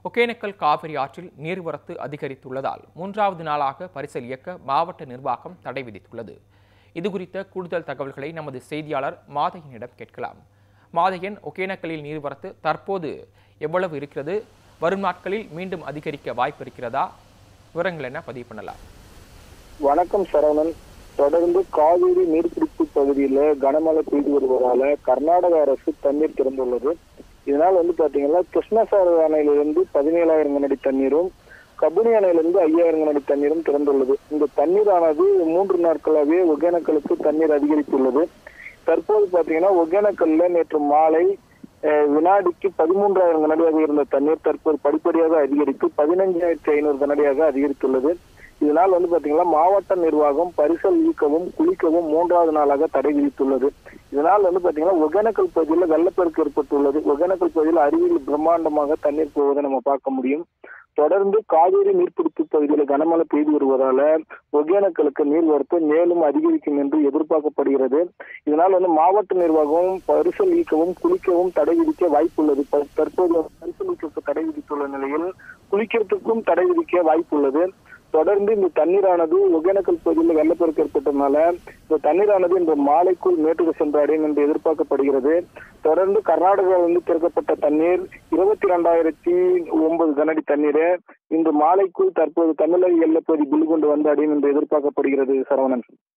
ஒகேனக்கல் காவிரி ஆற்றில் நீர்வரத்து அதிகரித்துள்ளதால் மூன்றாவது நாளாக பரிசல் இயக்க மாவட்ட நிர்வாகம் தடை விதித்துள்ளது. இதுகுறித்த கூடுதல் தகவல்களை நமது செய்தியாளர் மாதையனிடம் கேட்கலாம். மாதையன், ஒகேனக்கலில் நீர்வரத்து தற்போது எவ்வளவு இருக்கிறது? வரும் நாட்களில் மீண்டும் அதிகரிக்க வாய்ப்பு இருக்கிறதா? விவரங்கள் என்ன பதிவு பண்ணலாம்? வணக்கம் சரவணன். தொடர்ந்து காவிரி நீர்பிடிப்பு பகுதியில் கனமழை பெய்து வருவதால கர்நாடக அரசு தண்ணீர் திறந்துள்ளது. இதனால் பாத்தீங்கன்னா கிருஷ்ணசாகர் அணையிலிருந்து 17,000 கனஅடி தண்ணீரும், கபினி அணையிலிருந்து 5,000 கனஅடி தண்ணீரும் திறந்துள்ளது. இந்த தண்ணீரானது 3 நாட்களாகவே ஒகேனக்கலுக்கு தண்ணீர் அதிகரித்துள்ளது. தற்போது பாத்தீங்கன்னா ஒகேனக்கல்ல நேற்று மாலை வினாடிக்கு 13,000 கனஅடியாக இருந்த தண்ணீர் தற்போது படிப்படியாக அதிகரித்து 15,500 கனஅடியாக அதிகரித்துள்ளது. இதனால் பாத்தீங்கன்னா மாவட்ட நிர்வாகம் பரிசல் ஈக்கவும் குளிக்கவும் 3வது நாளாக தடை விதித்துள்ளது. இதனால் பாத்தீங்கன்னா ஒகேனக்கல் பகுதியில் வெள்ளப்பெருக்கு ஏற்பட்டுள்ளது. ஒகேனக்கல் பகுதியில் அருவியில் பிரம்மாண்டமாக தண்ணீர் போவதை நம்ம பார்க்க முடியும். தொடர்ந்து காவிரி நீர்பிடிப்பு பகுதியில் கனமழை பெய்து வருவதால ஒகேனக்கலுக்கு நீர்வரத்து மேலும் அதிகரிக்கும் என்று எதிர்பார்க்கப்படுகிறது. இதனால் மாவட்ட நிர்வாகம் பரிசல் ஈக்கவும் குளிக்கவும் தடை விதிக்க வாய்ப்புள்ளது. தற்போது பரிசல் ஈக்க தடை விதித்துள்ள நிலையில் குளிக்கிறதுக்கும் தடை விதிக்க வாய்ப்புள்ளது. தொடர்ந்து இந்த தண்ணீரானது ஒகேனக்கல் பகுதியில் வெள்ளப்பெருக்கு ஏற்பட்டதுனால இந்த தண்ணீரானது இந்த மாலைக்குள் மேட்டுக்கு சென்றடையும் என்று எதிர்பார்க்கப்படுகிறது. தொடர்ந்து கர்நாடகாவிலிருந்து திறக்கப்பட்ட தண்ணீர் 22,009 கனஅடி தண்ணீரை இந்த மாலைக்குள் தற்போது தமிழக எல்லைப்பகுதி கொண்டு வந்து அடையும் என்று எதிர்பார்க்கப்படுகிறது. சரவணன்.